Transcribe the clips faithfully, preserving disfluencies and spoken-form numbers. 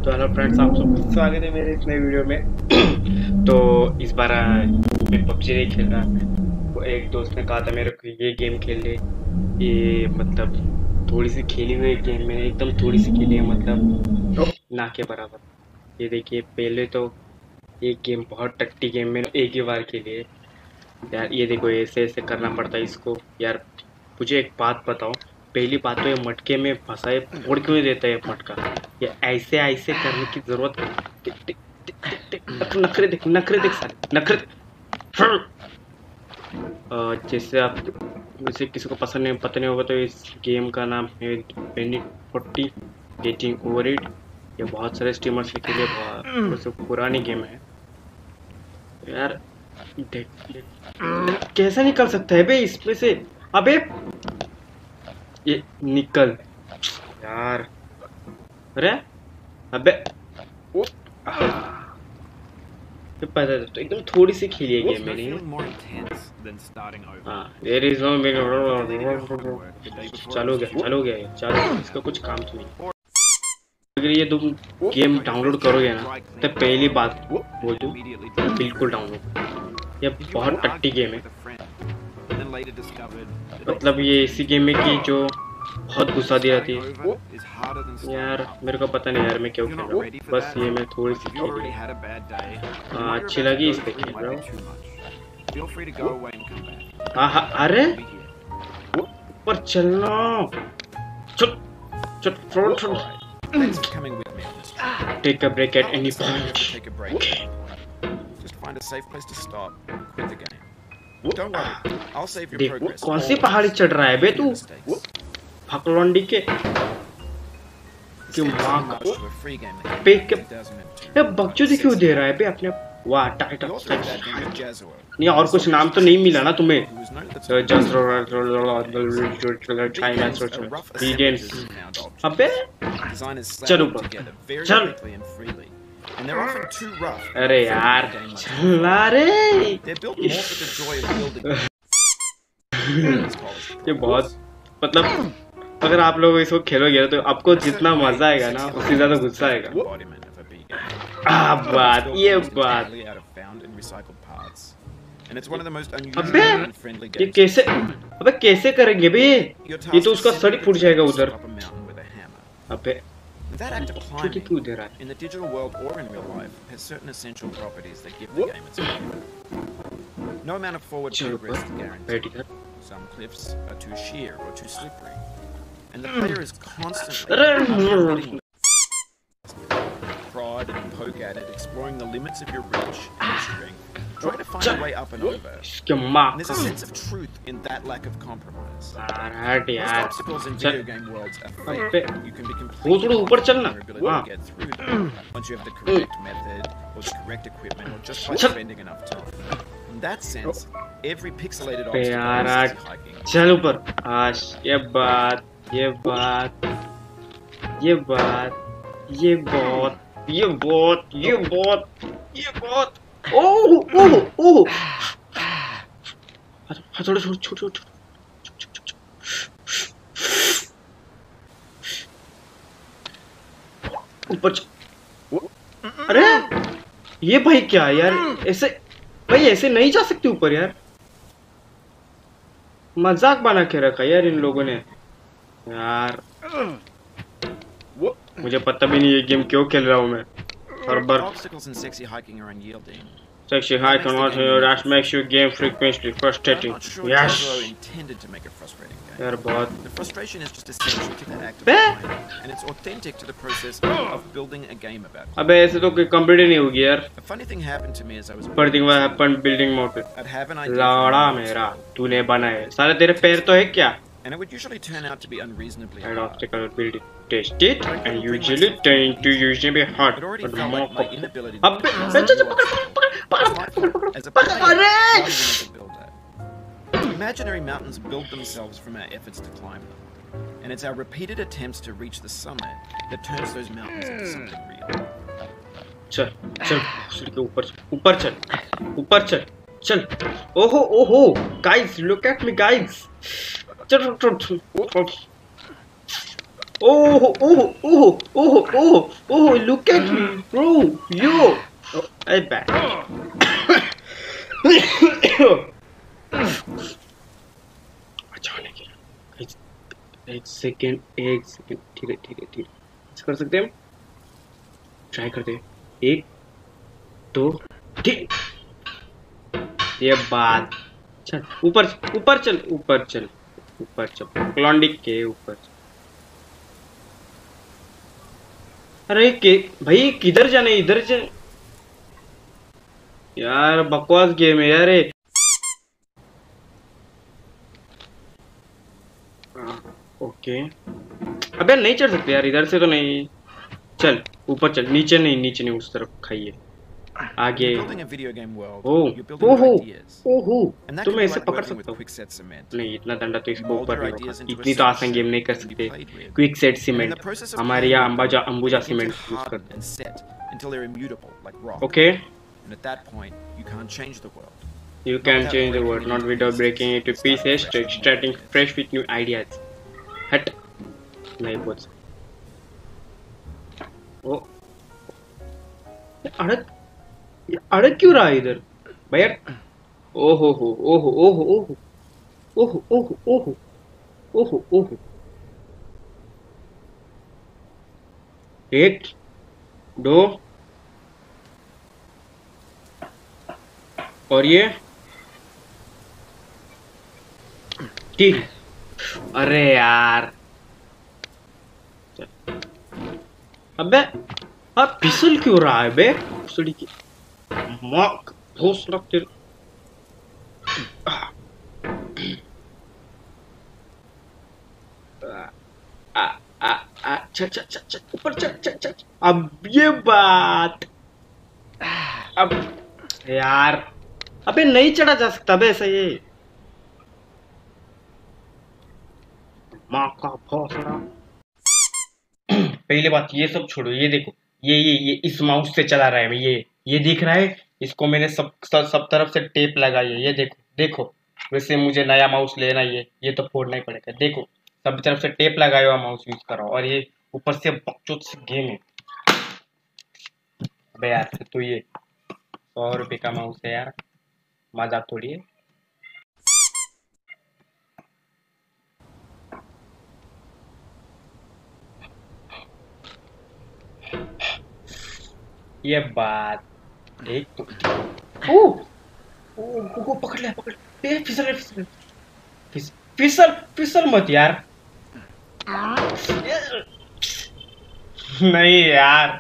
तो hello friends, आप सबका स्वागत है मेरे इस नए वीडियो में। तो इस बार मैं पबजी नहीं खेल रहा। वो एक दोस्त ने कहा था मेरे को ये गेम खेल ले। ये मतलब थोड़ी सी खेली हुई गेम, मैंने एकदम थोड़ी सी खेली है, मतलब ना के बराबर। ये देखिए, पहले तो ये गेम बहुत टट्टी गेम में एक ही बार खेली है यार। ये देखो, ऐसे ऐसे करना पड़ता है इसको यार। मुझे एक बात बताओ, पहली बात तो ये मटके में फंसाए फोड़ क्यों नहीं देता है मटका? ये ऐसे ऐसे करने की जरूरत। टिक टिक टिक टिक टिक, नखरे देख नखरे देख सारे नखरे। जैसे आप वैसे किसी को पसंद नहीं पता नहीं होगा तो इस गेम का नाम है penny forty getting over it. ये बहुत सारे स्ट्रीमर्स के लिए बहुत पुरानी गेम है यार। देख, देख कैसा निकल सकता है बे इसमें से? अबे ये निकल यार। अरे अबे तो पता तो एकदम थोड़ी सी खेली है गेम मैंने। हाँ, देयर इज नो चालू गया चालू गया चालू। इसका कुछ काम तो नहीं। अगर ये तुम गेम डाउनलोड करोगे ना तो पहली बात बोल दूं, बिल्कुल डाउनलोड। ये बहुत टट्टी गेम है। मतलब ये इसी गेम में की जो बहुत गुस्सा दी जाती है यार। मेरे को पता नहीं यार मैं क्यों खेल रहा हूँ, बस ये मैं थोड़ी सी खेल हाँ अच्छी लगी इस पे खेल रहा हूँ। हाँ हाँ अरे पर चलना चल चल। Take a break at any point. Take a break. Okay. Just find a safe place to stop. Quit the game. Don't worry. I'll save your progress. कौन सी पहाड़ी चढ़ रहा है बे तू? फकलोंडी के क्यों माँ का पे के ये बकचोदी क्यों दे रहा है बे अपने? वाह टाइट नहीं, और कुछ नाम तो नहीं मिला ना तुम्हें? अबे चल ऊपर चल। अरे यार चला रे। ये बहुत मतलब अगर आप लोग इसको खेलोगे तो आपको जितना मजा आएगा ना उससे ज्यादा गुस्सा आएगा। आ, बात ये बात अबे ये कैसे अबे कैसे करेंगे बे? ये तो उसका सर फूट जाएगा उधर। अबे That act of climbing, in the digital world or in real life, has certain essential properties that give the game its value. No amount of forward progress is guaranteed. Some cliffs are too sheer or too slippery, and the player is constantly prod and poke at it, exploring the limits of your reach and your strength, trying to find a way up and over. And there's a sense of truth in that lack of compromise. Most obstacles in video game worlds are fake. You can be completely confident in your ability to get through them once you have the correct method, or the correct equipment, or just by spending enough time. In that sense, every pixelated obstacle is hiking. चल ऊपर आश। ये बात ये बात ये बात ये बहुत ये बहुत ये बहुत ये बहुत ओह ओह ओह थोड़ा छोड़ छोड़ छोड़ ऊपर। अरे ये भाई क्या यार, ऐसे भाई ऐसे नहीं जा सकते ऊपर यार। मजाक बना के रखा यार इन लोगों ने यार। मुझे पता भी नहीं ये गेम क्यों खेल रहा हूँ मैं हर बार। Sexy high can also that makes you game frequently frustrating. Yes. यार बहुत. The frustration is just essential to the act of playing, and it's authentic to the process of building a game about it. अबे ऐसे तो कोई complete नहीं होगी यार. A funny thing happened to me as I was. First thing what happened building mode. I'd have an idea. लाड़ा मेरा तूने बनाया. सारे तेरे पैर तो है क्या? And it would usually turn out to be unreasonably hard. hard. Obstacle building test it and usually turn to usually hard. It already felt like my inability to as a player, imaginary mountains build themselves from our efforts to climb them, and it's our repeated attempts to reach the summit that turns those mountains into something real. चल चल सीढ़ी के ऊपर ऊपर चल ऊपर चल चल। ओहो ओहो guys, look at me guys. चल चल Oh, oh, oh, oh, oh, oh, look at me, bro. Yo. Oh, I bad. अचानक एक सेकेंड एक सेकेंड ठीक है ठीक है ठीक है ऐसा कर सकते हैं हम ट्राई करते हैं एक दो ठीक ये बात चल ऊपर ऊपर चल ऊपर चल ऊपर चल क्लॉन्डिक के ऊपर चल। अरे के भाई किधर जाने इधर जा यार बकवास गेम है यार ये ओके अबे नहीं चढ़ सकते यार इधर से तो नहीं चल ऊपर चल नीचे नहीं नीचे नहीं उस तरफ खाइए आगे ओह ओहो ओहो तो मैं इसे पकड़ सकता हूँ नहीं इतना डंडा तो इसको ऊपर नहीं होगा इतनी तो आसान गेम नहीं कर सकते क्विक सेट सीमेंट हमारे यहाँ अंबाजा अंबुजा सीमेंट यूज करते हैं okay you can change the world not without breaking it to pieces starting fresh with new ideas हट नहीं बोल ओ अड़क अड़क क्यों रहा है इधर भैया ओहो हो ओहो ओहो ओहो ओहो ओहो ओहो ओहो ओहो एक दो और ये तीन अरे यार अबे अब फिसल क्यों रहा है बे फिसली की माँ घोस रखते ऊपर चल चल चल अब ये बात अब यार अबे नहीं चढ़ा जा सकता बे ऐसा ये माँ का भौसड़ा पहले बात ये सब छोड़ो ये देखो ये ये ये इस माउस से चला रहा है ये ये दिख रहा है इसको मैंने सब सब, सब तरफ से टेप लगाई है ये देखो देखो वैसे मुझे नया माउस लेना ये ये तो फोड़ना ही पड़ेगा देखो सब तरफ से टेप लगाया हुआ माउस यूज करो और ये ऊपर से बकचोद से गेम है अबे यार तो ये सौ रुपये का माउस है यार मजाक थोड़ी है ये बात एक तो ओ ओ को पकड़ ले पकड़ ले फिसल फिसल फिसल फिसल फिसल मत यार नहीं यार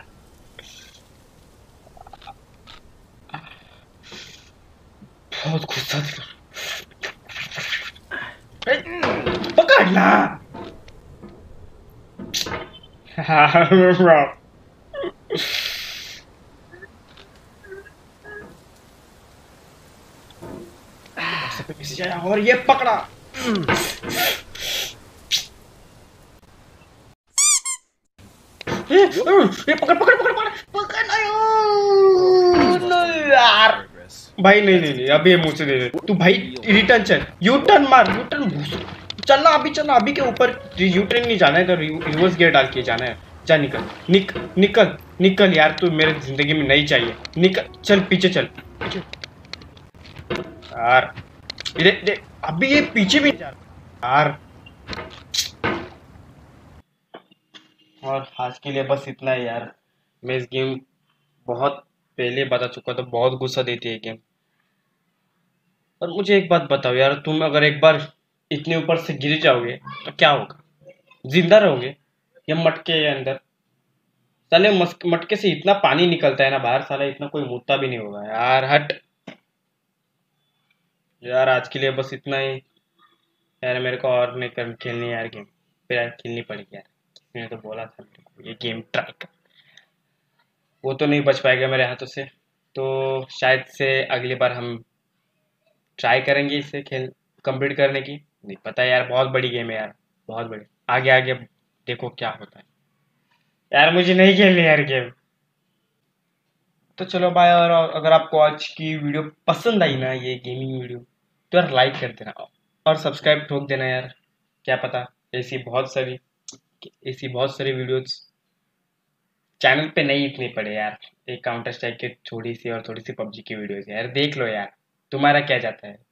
बहुत गुस्सा पकड़ ला और ये पकड़ा ये पकड़ पकड़ पकड़ पकड़ पकड़ नहीं यार भाई नहीं नहीं नहीं अभी मुझसे दे दे तू भाई रिटर्न चल यू टर्न मार यू टर्न चलना अभी चलना अभी के ऊपर यू टर्न नहीं जाना है तो रिवर्स गियर डाल के जाना है जा निकल निक निकल निकल यार तू मेरे जिंदगी में नहीं चाहिए निकल चल पीछे चल पीछे यार इधर अभी ये पीछे भी जा यार और आज के लिए बस इतना है यार मैं इस गेम बहुत पहले बता चुका था बहुत गुस्सा देती है गेम और मुझे एक बात बताओ यार तुम अगर एक बार इतने ऊपर से गिर जाओगे तो क्या होगा जिंदा रहोगे या मटके के अंदर साले मटके से इतना पानी निकलता है ना बाहर साला इतना कोई मुद्दा भी नहीं होगा यार हट यार आज के लिए बस इतना ही यार मेरे को और नहीं कर खेलनी यार गेम फिर यार खेलनी पड़ेगी यार मैंने तो बोला था मेरे को ये गेम ट्राई कर वो तो नहीं बच पाएगा मेरे हाथों से तो शायद से अगली बार हम ट्राई करेंगे इसे खेल कंप्लीट करने की नहीं पता यार बहुत बड़ी गेम है यार बहुत बड़ी आगे आगे देखो क्या होता है यार मुझे नहीं खेलनी यार गेम तो चलो बाय और अगर आपको आज की वीडियो पसंद आई ना ये गेमिंग वीडियो तो यार लाइक कर देना और सब्सक्राइब ठोक देना यार क्या पता ऐसी बहुत सारी ऐसी बहुत सारी वीडियोस चैनल पे नहीं इतनी पड़े यार। एक काउंटर स्ट्राइक की थोड़ी सी और थोड़ी सी पबजी की वीडियोस यार, देख लो यार, तुम्हारा क्या जाता है।